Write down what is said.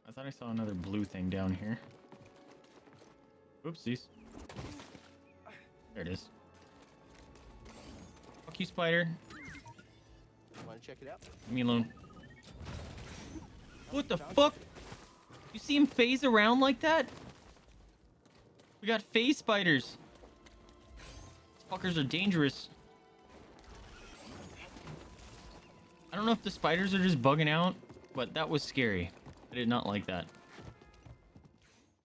I thought I saw another blue thing down here. Oopsies. There it is. Fuck you, spider. Want to check it out? Leave me alone. What the fuck? You see him phase around like that? We got phase spiders. These fuckers are dangerous. I don't know if the spiders are just bugging out, but that was scary. I did not like that.